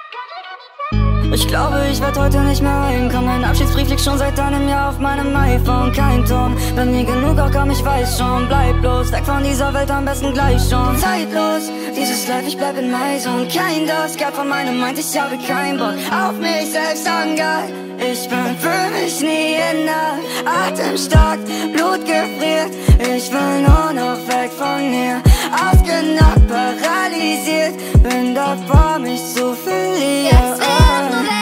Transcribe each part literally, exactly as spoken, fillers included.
Ich glaube, ich werd heute nicht mehr heimkommen. Mein Abschiedsbrief liegt schon seit einem Jahr auf meinem iPhone. Kein Ton, bin nie genug, auch komm, ich weiß schon. Bleib bloß, weg von dieser Welt, am besten gleich schon. Zeitlos, dieses Life, ich bleib in my zone. Kein das, Geld von meinem meint, ich habe keinen Bock auf mich selbst, angeil. Ich bin für mich nie in der Atemstark, Blut gefriert. Ich will nur noch weg von hier. Ausgenockt, paralysiert, bin davor, mich zu verlieren. Jetzt will ich nur weg.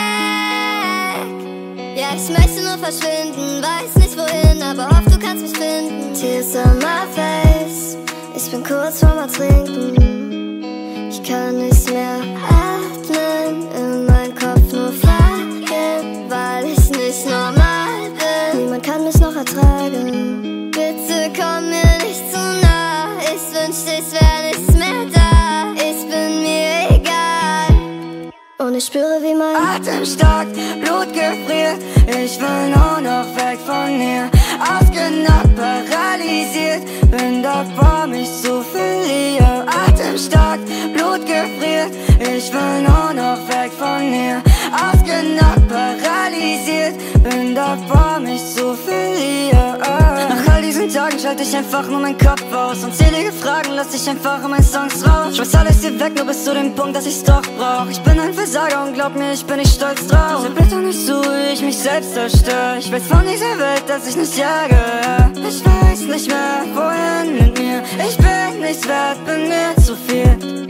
Ja, ich möchte nur verschwinden, weiß nicht wohin, aber hoff, du kannst mich finden. Tears on my face, ich bin kurz vorm Ertrinken. Ich kann nicht mehr atmen, in meinem Kopf nur Fragen, weil ich nicht normal bin. Niemand kann mich noch ertragen. Bitte komm mir nicht zu nah, ich wünschte, ich wär nichts mehr da. Ich bin mir egal und ich spüre, wie mein Atem stark, Blut gefriert. Ich will nur noch weg von hier. Ausgenockt, paralysiert, bin davor, mich zu verlieren. Atem stark, Blut gefriert. Ich will nur noch weg von hier. Ausgenockt, paralysiert, bin davor, mich zu verlieren. Nach all diesen Tagen schalte ich einfach nur meinen Kopf aus. Unzählige Fragen lass ich einfach in meinen Songs raus. Schmeiß alles hier weg, nur bis zu dem Punkt, dass ich's doch brauch. Ich bin ein Versager und glaub mir, ich bin nicht stolz drauf. Diese Blätter nicht so, wie ich mich selbst zerstöre. Ich weiß von dieser Welt, dass ich nicht jage. Ich weiß nicht mehr, wohin mit mir. Ich bin nichts wert, bin mir zu viel.